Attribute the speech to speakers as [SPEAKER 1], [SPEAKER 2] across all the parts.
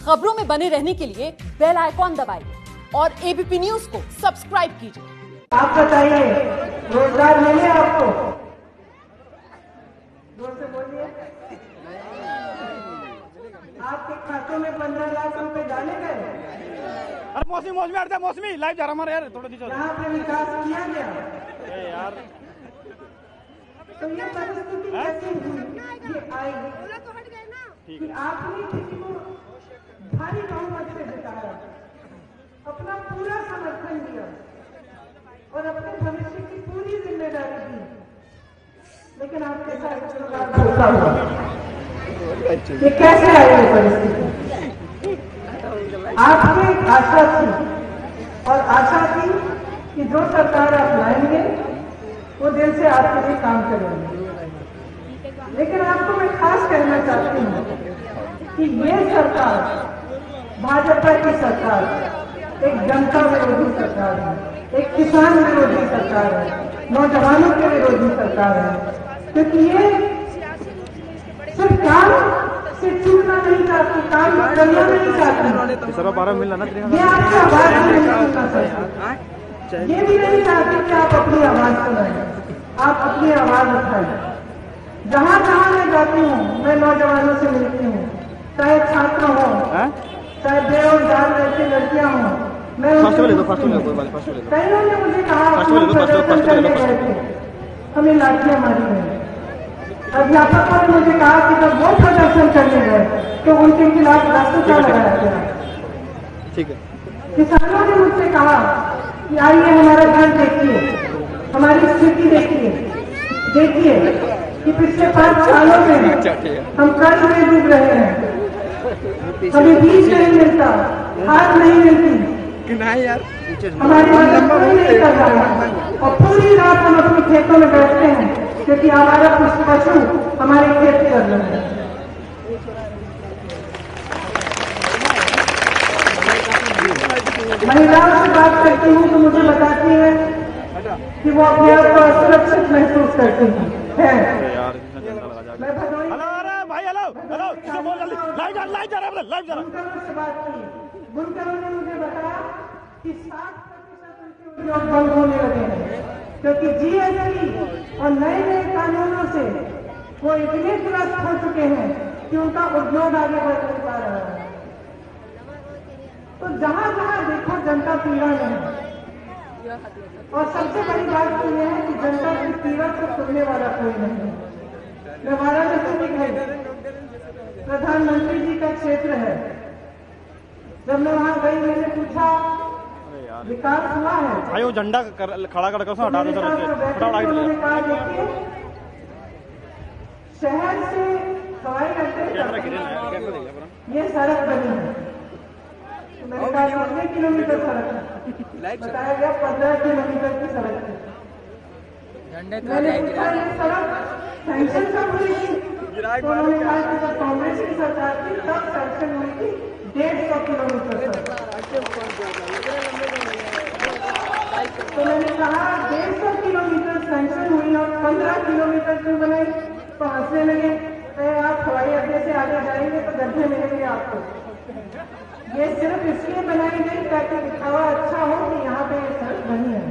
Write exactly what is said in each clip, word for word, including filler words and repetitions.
[SPEAKER 1] खबरों में बने रहने के लिए बेल आइकॉन दबाइए और एबीपी न्यूज को सब्सक्राइब कीजिए।
[SPEAKER 2] आप बताइए, रोजगार मिले आपको? जोर से बोलिए। आपके खातों में पंद्रह लाख रुपए डाले गए?
[SPEAKER 3] अरे मौसमी मौसमी अरे मौसमी लाइव जा रहा हमारे यार थोड़ा नीचे।
[SPEAKER 2] यहाँ पे विकास किया गया?
[SPEAKER 3] अरे यार
[SPEAKER 2] तो ये परिस्थिति कैसे हुई? ये आई कि आपने किसी को भारी बहुमत से जिताया, अपना पूरा समर्थन दिया और अपने भविष्य की पूरी जिम्मेदारी दी, लेकिन आपके साथ धोखा हुआ। ये कैसे आई ये परिस्थिति? आपकी आशा थी और आशा थी कि जो सरकार आप लाएंगे वो दिल से आपके लिए काम करेंगे, लेकिन आपको मैं खास कहना चाहती हूँ कि ये सरकार, भाजपा की सरकार, एक जनता विरोधी सरकार है, एक किसान विरोधी सरकार है, नौजवानों के विरोधी सरकार है, क्योंकि ये सिर्फ काम से चूकना नहीं चाहती, काम करना नहीं चाहती।
[SPEAKER 3] सर बारह मिलना ना
[SPEAKER 2] ये आपकी आवाज नहीं सुनना चाहती, ये भी नहीं चाहती कि आप अपनी आवाज सुनाएं, आप अपनी आवाज उठाएं। जहाँ जहाँ मैं जाती हूँ, मैं नौजवानों से मिलती हूँ, चाहे छात्र हो, चाहे बेरोजगार लड़के लड़कियाँ हों, मैं कईयों ने मुझे कहा प्रदर्शन करने गए थे, हमें लाठियां मारी गई। अध्यापकों ने मुझे कहा कि जब वो प्रदर्शन करने गए तो उनके खिलाफ लाठीचार्ज लगाया गया।
[SPEAKER 3] ठीक है।
[SPEAKER 2] किसानों ने मुझसे कहा कि आइए हमारा घर देखिए, हमारी स्थिति देखिए, देखिए कि पिछले पांच सालों में हम कर्ज में डूब रहे हैं, हमें बीज नहीं मिलता, खाद नहीं मिलती,
[SPEAKER 3] नहीं यार
[SPEAKER 2] हमारी मदद कोई नहीं कर रहा है, और पूरी रात हम अपने खेतों में बैठते हैं क्योंकि हमारा कुछ पशु हमारे खेत कर रहे हैं। महिलाओं से बात करती हूँ तो मुझे बताती है कि वो अपने आप को असुरक्षित महसूस करती है। मैं भदोही
[SPEAKER 3] भाई हेलो हेलो लाइव जा लाइव जा रहा है लाइव जा रहा है।
[SPEAKER 2] बुनकरों से बात की, बुनकरों ने मुझे बताया कि साठ प्रतिशत उनके उद्योग बंद होने लगे हैं क्योंकि जीएसटी और नए नए कानूनों से वो इतने त्रस्त हो चुके हैं कि उनका उद्योग आगे बढ़ नहीं पा रहा है। तो जहां जहां देखो जनता पीड़ा में है, और सबसे बड़ी बात तो यह है कि जनता की पीड़ा को सुनने वाला कोई नहीं है। मैं वाराणसी में गई, प्रधानमंत्री जी का क्षेत्र है, जब मैं वहां गई मैंने पूछा विकास हुआ है?
[SPEAKER 3] भाई वो झंडा कर, खड़ा कर उसमें हटा दो सर।
[SPEAKER 2] उन्होंने कहा देखिए शहर से हवाई अड्डे ये सड़क बनी है, तो मैंने कहा कितने किलोमीटर सड़क है? बताया गया पंद्रह किलोमीटर की सड़क है। मैंने पूछा ये सड़क सैंक्शन कब हुई थी? तो उन्होंने कहा कि जब कांग्रेस की सरकार थी तब सैंक्शन हुई थी डेढ़ सौ किलोमीटर। तो मैंने कहा डेढ़ सौ किलोमीटर सैंक्शन हुई और पंद्रह किलोमीटर क्यों बनाई? तो हंसने लगे, आप हवाई अड्डे से आगे जाएंगे तो गड्ढे मिलेंगे आपको। ये सिर्फ इसलिए बनाई गई ताकि दिखावा अच्छा हो कि यहाँ पे ये सड़क बनी है।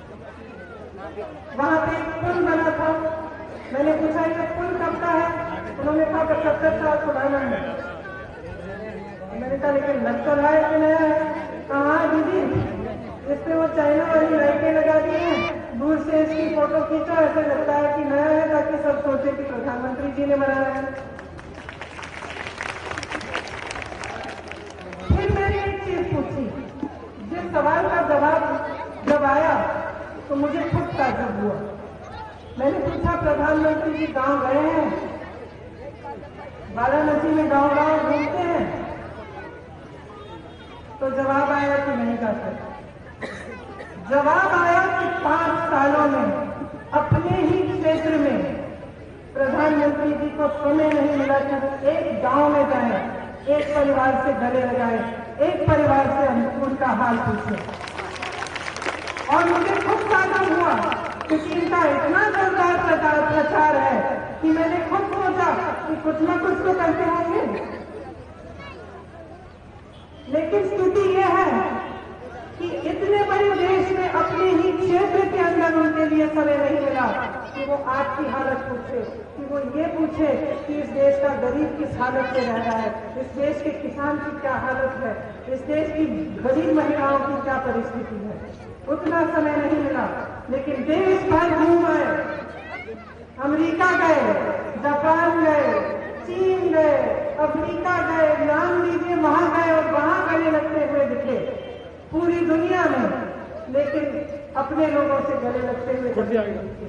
[SPEAKER 2] वहां पे एक पुल बना था, मैंने पूछा ये पुल कब का है? उन्होंने कहा पचहत्तर साल पुराना है। मैंने कहा लेकिन लग तो रहा है कि नया है। कहा दीदी इस पे वो चाइना वाली लाइटें लगा दी हैं, दूर से इसकी फोटो खींचो, ऐसे लगता है कि नया है ताकि सब सोचे कि प्रधानमंत्री जी ने बनाया है। फिर मैंने एक चीज पूछी, जिस सवाल का जवाब जब आया तो मुझे खुद ताज्जुब हुआ। मैंने पूछा प्रधानमंत्री जी गांव गए हैं? वाराणसी में गांव गांव घूमते हैं? तो जवाब आया कि नहीं जाते। जवाब आया कि पांच सालों में अपने ही क्षेत्र में प्रधानमंत्री जी को समय नहीं मिला कि वो एक गांव में जाए, एक परिवार से गले लगाए, एक परिवार से उनका हाल पूछे। और मुझे खुद ताज्जुब हुआ क्योंकि इनका इतना जोरदार प्रचार है कि मैंने खुद सोचा कि कुछ ना कुछ तो करते होंगे। लेकिन स्थिति यह है कि इतने बड़े देश में अपने ही क्षेत्र के अंदर उनके लिए समय नहीं मिला कि वो आज की हालत पूछे, कि वो ये पूछे कि इस देश का गरीब किस हालत में रह रहा है, इस देश के किसान की क्या हालत है, इस देश की गरीब महिलाओं की क्या परिस्थिति है। उतना समय नहीं मिला, लेकिन देश भर घूम आए, अमेरिका गए, जापान गए, चीन गए, अफ्रीका गए, नाम लीजिए, वहां गए और वहां गले लगते हुए दिखे पूरी दुनिया में, लेकिन अपने लोगों से गले लगते हुए दिखे।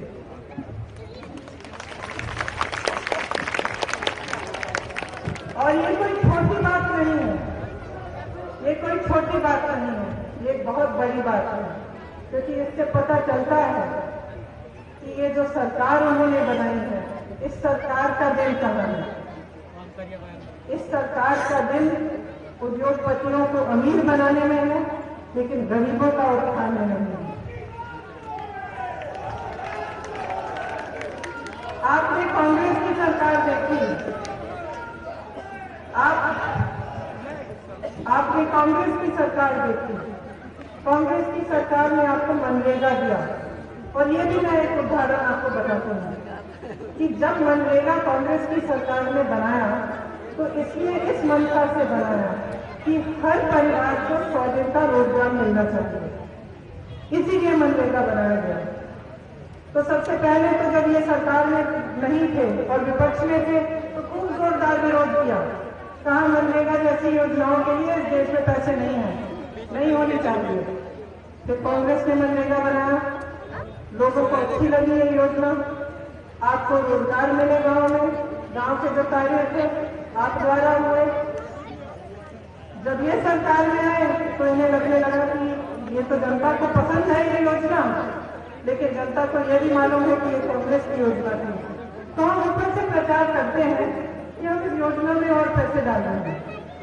[SPEAKER 2] और ये कोई छोटी बात नहीं है, ये कोई छोटी बात नहीं है, ये बहुत बड़ी बात है, क्योंकि इससे पता चलता है कि ये जो सरकार उन्होंने बनाई है, इस सरकार का दिल कहाँ है। इस सरकार का दिल उद्योगपतियों को अमीर बनाने में है, लेकिन गरीबों का उत्थान में नहीं है। आपने कांग्रेस की सरकार देखी, आप आपने कांग्रेस की सरकार देखी, कांग्रेस की सरकार ने आपको मनरेगा दिया। और ये भी मैं एक उदाहरण आपको बताता हूँ कि जब मनरेगा कांग्रेस की सरकार ने बनाया तो इसलिए इस मंशा से बनाया कि हर परिवार को सौ दिन का रोजगार मिलना चाहिए, इसीलिए मनरेगा बनाया गया। तो सबसे पहले तो जब ये सरकार में नहीं थे और विपक्ष में थे तो खूब जोरदार विरोध किया, कहा मनरेगा जैसी योजनाओं के लिए इस देश में पैसे नहीं है, नहीं होनी चाहिए। फिर कांग्रेस ने मनरेगा बनाया, लोगों को अच्छी लगी ये योजना, आपको रोजगार मिले गांव में, गांव के जो कार्य थे आप द्वारा हुए। जब ये सरकार में आए तो इन्हें लगने लगा कि ये तो जनता को पसंद है ये योजना, लेकिन जनता को ये भी मालूम है कि ये कांग्रेस की योजना थी। तो हम ऊपर से प्रचार करते हैं कि हम इस योजना में और पैसे डालेंगे।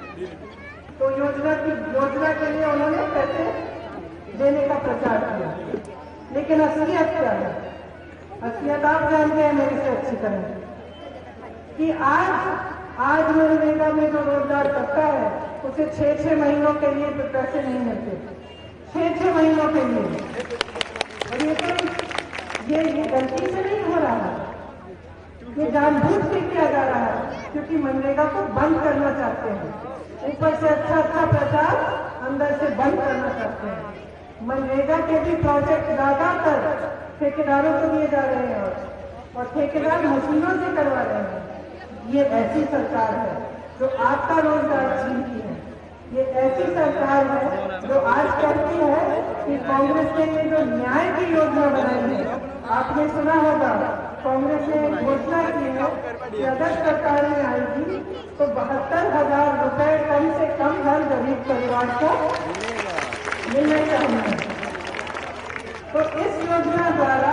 [SPEAKER 2] तो योजना की योजना के लिए उन्होंने पैसे देने का प्रचार किया, लेकिन असलियत क्या है? असलियत आप जानते हैं मेरे से अच्छी तरह कि आज आज मनरेगा में जो रोजगार करता है उसे छह छह महीनों के लिए तो पैसे नहीं मिलते, छह छह महीनों के लिए। और ये तो ये ये गलती से नहीं हो रहा है, ये जानबूझ के किया जा रहा है, क्योंकि मनरेगा को बंद करना चाहते हैं। ऊपर से अच्छा अच्छा प्रचार, अंदर से बंद करना चाहते हैं। मनरेगा के भी प्रोजेक्ट ज्यादातर ठेकेदारों को दिए जा रहे हैं और, और ठेकेदार मशीनों से करवा रहे हैं। ये ऐसी सरकार है जो आपका रोजगार छीनती है। ये ऐसी सरकार है जो आज कहती है कि कांग्रेस ने ये जो न्याय की योजना बनाई है, आपने सुना होगा कांग्रेस ने घोषणा की है कि अगर सरकार में आएगी तो बहत्तर हजार रुपए कम से कम हर गरीब परिवार को मिलने चाहिए। तो इस योजना द्वारा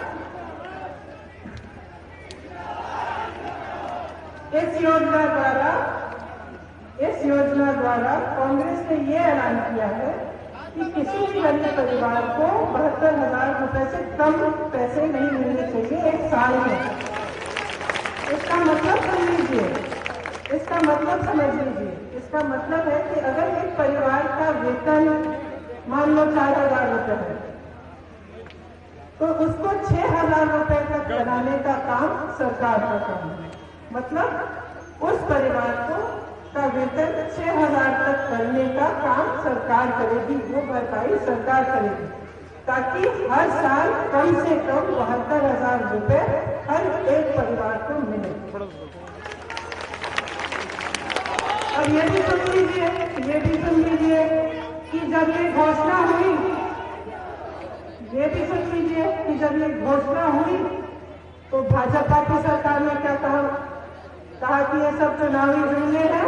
[SPEAKER 2] इस योजना द्वारा इस योजना द्वारा कांग्रेस ने ये ऐलान किया है कि किसी भी गरीब परिवार को बहत्तर हजार रुपए से कम पैसे नहीं मिलने चाहिए एक साल में। इसका मतलब समझ लीजिए, इसका मतलब समझ लीजिए इसका मतलब है कि अगर एक परिवार का वेतन मान लो चार हजार रुपए है तो उसको छह हजार रुपए तक बनाने का काम सरकार का काम है। मतलब उस परिवार को का वेतन छह हजार तक करने का काम सरकार करेगी, वो भरपाई सरकार करेगी, ताकि हर साल कम से कम बहत्तर हजार रुपए हर एक परिवार को मिले। अब ये भी सुन लीजिए ये भी सुन लीजिए कि जब ये घोषणा हुई ये भी सुन लीजिए कि जब ये घोषणा हुई तो भाजपा की सरकार ने क्या कहा कहा कि ये सब चुनावी जुमले हैं,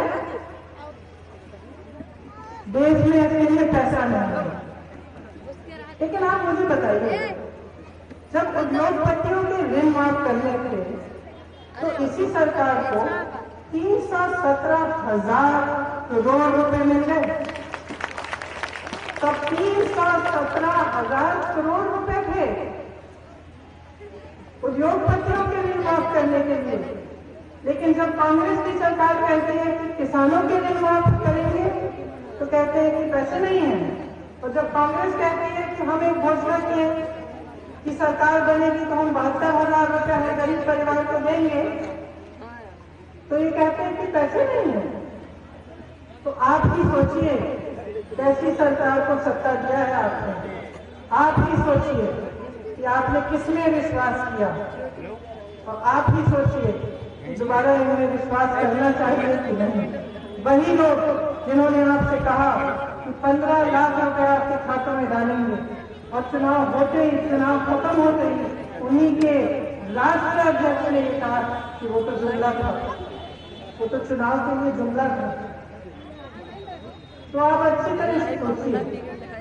[SPEAKER 2] देश में इसके लिए पैसा नहीं है। लेकिन आप मुझे बताइए, जब उद्योगपतियों के ऋण माफ करने थे तो इसी सरकार को तीन सौ सत्रह हजार करोड़ रुपए मिल गए। तब तीन सौ सत्रह हजार करोड़ रुपए थे उद्योगपतियों के ऋण माफ करने के लिए। लेकिन जब कांग्रेस की सरकार कहती है कि किसानों के ऋण माफ करेंगे तो कहते हैं कि पैसे नहीं है, और जब कांग्रेस कहती है कि हम एक घोषणा किए कि सरकार बनेगी तो हम बहत्तर हजार रुपया है गरीब परिवार को देंगे, तो ये कहते हैं कि पैसे नहीं है। तो आप ही सोचिए कैसी सरकार को सत्ता दिया है आपने। आप ही सोचिए कि आपने किसमें विश्वास किया, और आप ही सोचिए कि दोबारा इन्हें विश्वास करना चाहिए कि नहीं। वही लोग जिन्होंने आपसे कहा कि पंद्रह लाख रुपए आपके खातों में डालेंगे, और चुनाव होते ही, चुनाव खत्म होते ही उन्हीं के राष्ट्रीय अध्यक्ष ने ये कहा कि वो तो जुमला था, वो तो चुनाव के लिए जुमला था। तो आप अच्छी तरह से सोचिए,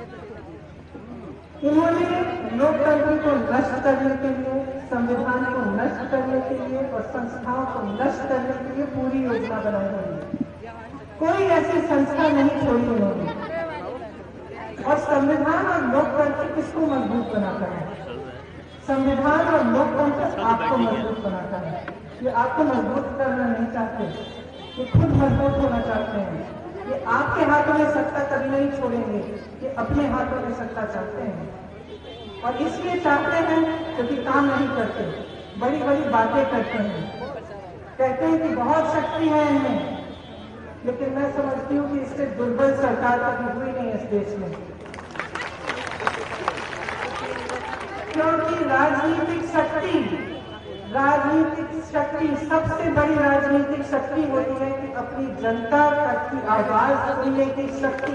[SPEAKER 2] इन्होंने लोकतंत्र को नष्ट करने के लिए, संविधान को नष्ट करने के लिए और संस्थाओं को नष्ट करने के लिए पूरी योजना बनाई है। कोई ऐसी संस्था नहीं छोड़ी उन्होंने। और संविधान और लोकतंत्र किसको मजबूत बनाता है? संविधान और लोकतंत्र आपको मजबूत बनाता है। ये आपको मजबूत करना नहीं चाहते, ये खुद मजबूत होना चाहते हैं। ये आपके हाथों में सत्ता कभी नहीं छोड़ेंगे, ये अपने हाथों में सत्ता चाहते हैं। और इसलिए चाहते हैं क्योंकि काम नहीं करते, बड़ी बड़ी बातें करते हैं, कहते हैं कि बहुत शक्ति है इनमें, लेकिन मैं समझती हूँ कि इससे दुर्बल सरकार कभी हुई नहीं इस देश में। क्योंकि राजनीतिक शक्ति राजनीतिक शक्ति सबसे बड़ी राजनीतिक शक्ति होती है कि अपनी जनता तक की आवाज सुनने की शक्ति।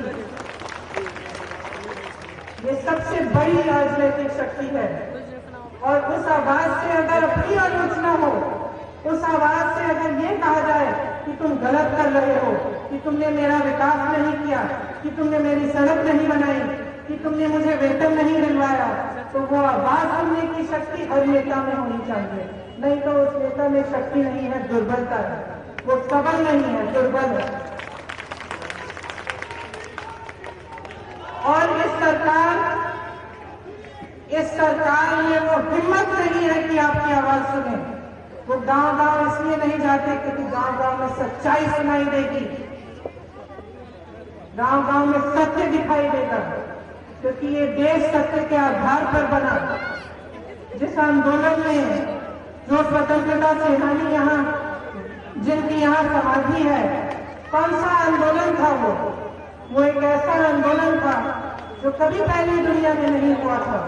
[SPEAKER 2] ये सबसे बड़ी राजनीतिक शक्ति है। और उस आवाज से अगर अपनी आलोचना हो, उस आवाज से अगर ये कहा जाए कि तुम गलत कर रहे हो, कि तुमने मेरा विकास नहीं किया, कि तुमने मेरी सड़क नहीं बनाई, कि तुमने मुझे वेतन नहीं दिलवाया, तो वो आवाज सुनने की शक्ति हर नेता में होनी चाहिए। नहीं तो उस नेता में शक्ति नहीं है, दुर्बलता है। वो सबल नहीं है, दुर्बल है। और इस सरकार इस सरकार में वो हिम्मत नहीं है कि आपकी आवाज सुने। वो गांव गांव इसलिए नहीं जाते क्योंकि गांव गांव में सच्चाई सुनाई देगी, गांव गांव में सत्य दिखाई देगा, क्योंकि ये देश सत्य के आधार पर बना। जिस आंदोलन में जो स्वतंत्रता सेनानी यहाँ, जिनकी यहाँ समाधि है, कौन सा आंदोलन था वो? वो एक ऐसा आंदोलन था जो कभी पहले दुनिया में नहीं हुआ था।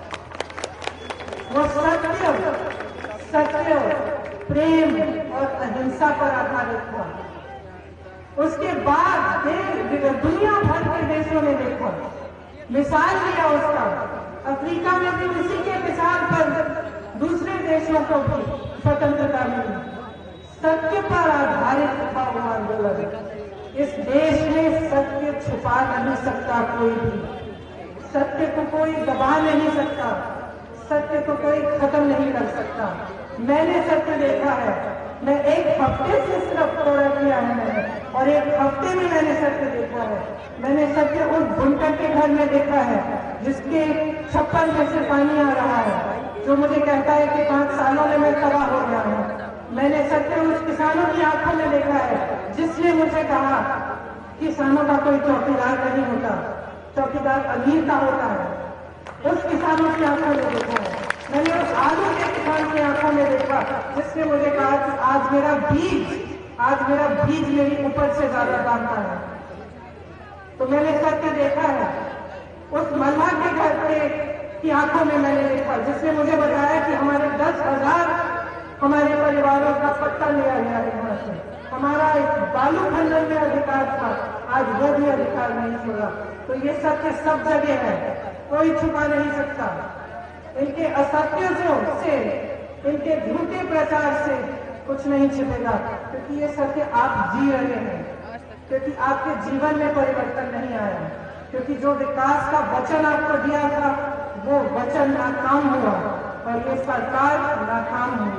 [SPEAKER 2] वो सत्य सत्य प्रेम और अहिंसा पर आधारित था। उसके बाद दुनिया भर के देशों ने देखा, मिसाल लिया उसका। अफ्रीका में भी उसी के मिसाल पर दूसरे देशों को भी स्वतंत्रता मिली। सत्य पर आधारित था वो आंदोलन। इस देश में सत्य छुपा नहीं सकता कोई भी, सत्य को कोई दबा नहीं सकता, सत्य को कोई खत्म नहीं कर सकता। मैंने सत्य देखा है। मैं एक हफ्ते से सिर्फ थोड़ा किया है मैंने, और एक हफ्ते में मैंने सत्य देखा है। मैंने सत्य उस बुनकर के घर में देखा है जिसके छप्पर में से पानी आ रहा है, जो मुझे कहता है कि पांच सालों में मैं तबाह हो गया हूँ। मैंने सत्य उस किसानों की आंखों में देखा है जिसने मुझे कहा किसानों का कोई चौकीदार नहीं होता, चौकीदार अमीर का होता है। उस किसानों की आंखों में देखा है। मैंने उस आलू के किसान की आंखों में देखा जिसने मुझे कहा कि आज मेरा बीज आज मेरा बीज मेरी उपज से ज्यादा दाम का है। तो मैंने सत्य देखा है। उस मल्लाह के घर पे की आंखों में मैंने देखा जिसने मुझे बताया कि हमारे दस हजार हमारे परिवारों का पट्टा लिया गया है यहाँ से। हमारा एक बालू खंडन में अधिकार था, आज वो भी अधिकार नहीं छोड़ा। तो ये सत्य सब जगह है, कोई छुपा नहीं सकता। इनके असत्यों से, इनके झूठे प्रचार से कुछ नहीं छिपेगा, क्योंकि ये सत्य आप जी रहे हैं, क्योंकि आपके जीवन में परिवर्तन नहीं आया, क्योंकि जो विकास का वचन आपको दिया था वो वचन नाकाम हुआ और ये सरकार नाकाम हुई।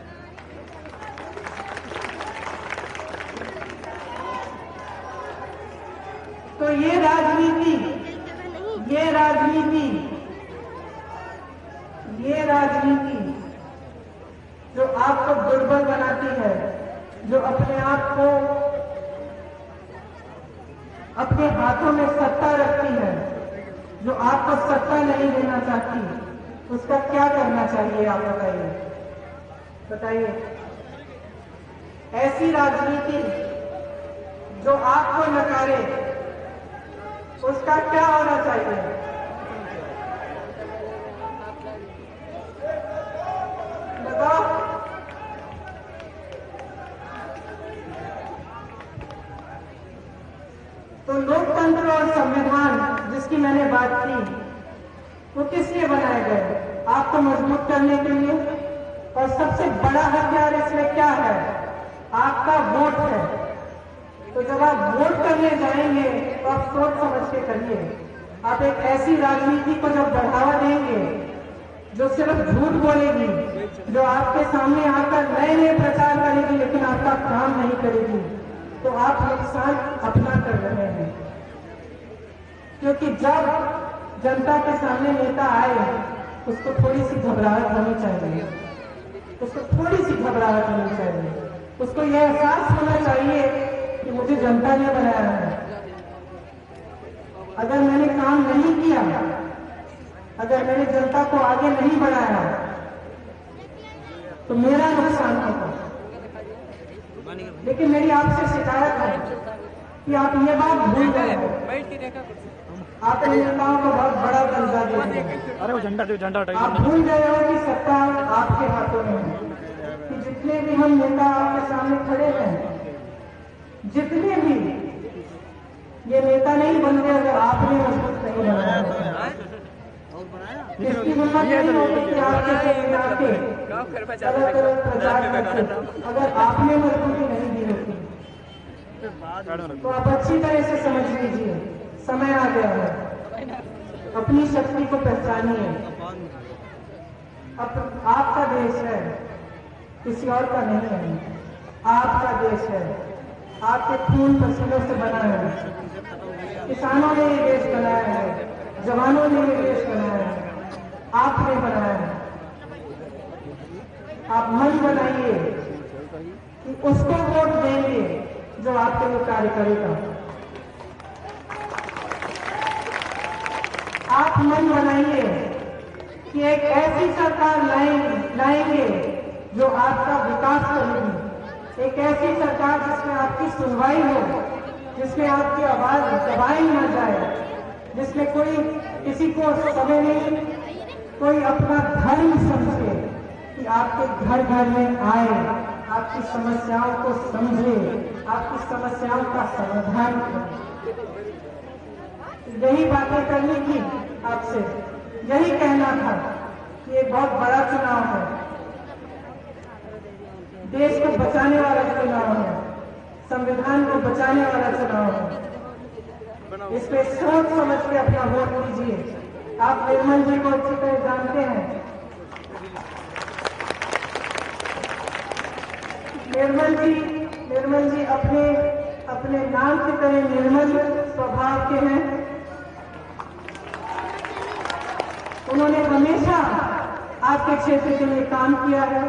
[SPEAKER 2] तो ये राजनीति ये राजनीति ये राजनीति जो आपको दुर्बल बनाती है, जो अपने आप को अपने हाथों में सत्ता रखती है, जो आपको सत्ता नहीं देना चाहती, उसका क्या करना चाहिए आप बताइए बताइए ऐसी राजनीति जो आपको नकारे, उसका क्या होना चाहिए? बताओ। तो लोकतंत्र और संविधान जिसकी मैंने बात की, वो किस लिए बनाए गए? आपको मजबूत करने के लिए। और सबसे बड़ा हथियार इसमें क्या है? आपका वोट है। तो जब आप वोट करने जाएंगे तो आप सोच समझ के करिए। आप एक ऐसी राजनीति को जब बढ़ावा देंगे जो सिर्फ झूठ बोलेगी, जो आपके सामने आकर नए नए प्रचार करेगी लेकिन आपका काम नहीं करेगी, तो आप नुकसान अपना कर रहे हैं। क्योंकि जब जनता के सामने नेता आए, उसको थोड़ी सी घबराहट होनी चाहिए, उसको थोड़ी सी घबराहट होनी चाहिए, उसको यह एहसास होना चाहिए कि मुझे जनता ने बनाया है। अगर मैंने काम नहीं किया, अगर मैंने जनता को आगे नहीं बढ़ाया, तो मेरा नुकसान होगा। लेकिन मेरी आपसे शिकायत है कि आप ये बात भूल गए हो। आपने नेताओं को बहुत बड़ा दर्जा दिया।
[SPEAKER 3] अरे वो झंडा दे, झंडा हटाइए।
[SPEAKER 2] आप भूल गए हो कि सत्ता आपके हाथों में है, कि जितने भी हम नेता आपके सामने खड़े हैं, जितने भी ये नेता नहीं बनते अगर आपने मजबूत नहीं बनाया। इसकी हिम्मत नहीं होगी कि आपके सेमिनार के तरह तरह प्रचार करते अगर आपने मजबूती नहीं दी होती। तो आप अच्छी तरह से समझ लीजिए, समय आ गया है। अपनी शक्ति को पहचानिए। अब आपका देश है, किसी और का नहीं है। आपका देश है, आपके खून पसीनों से बना है। किसानों ने ये देश बनाया है, जवानों ने ये देश बनाया है, आपने बनाया है। आप मन बनाइए कि उसको वोट देंगे जो आपके लिए कार्य करेगा। आप मन बनाइए कि एक ऐसी सरकार लाएंगे लाएंगे जो आपका विकास करेगी, एक ऐसी सरकार जिसमें आपकी सुनवाई हो, जिसमें आपकी आवाज दबाई न जाए, जिसमें कोई किसी को समय नहीं, कोई अपना धर्म समझे कि आपके घर घर में आए, आपकी समस्याओं को समझे, आपकी समस्याओं का समाधान करे। यही बातें करनी थी आपसे, यही कहना था कि ये बहुत बड़ा चुनाव है, देश को बचाने वाला चुनाव है, संविधान को बचाने वाला चुनाव है। इसमें सोच समझ के अपना वोट दीजिए। आप निर्मल जी को अच्छी तरह जानते हैं। निर्मल जी निर्मल जी अपने अपने नाम की तरह निर्मल स्वभाव के हैं। उन्होंने हमेशा आपके क्षेत्र के लिए काम किया है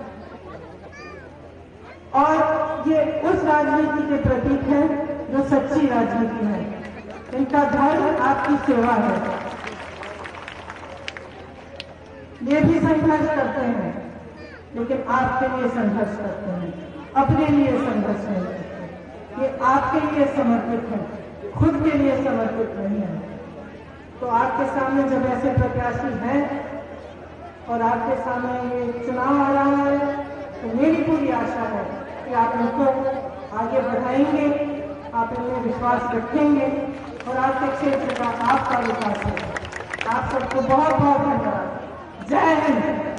[SPEAKER 2] और ये उस राजनीति के प्रतीक है जो सच्ची राजनीति है। इनका धर्म आपकी सेवा है। ये भी संघर्ष करते हैं, लेकिन आपके लिए संघर्ष करते हैं, अपने लिए संघर्ष नहीं करते। ये आपके लिए समर्पित है, खुद के लिए समर्पित नहीं है। तो आपके सामने जब ऐसे प्रत्याशी हैं और आपके सामने ये चुनाव आ रहा है, तो मेरी पूरी आशा है कि आप इनको आगे बढ़ाएंगे, आप इनमें विश्वास रखेंगे और आपके क्षेत्र का आपका विकास होगा। आप सबको बहुत बहुत धन्यवाद। जय हिंद।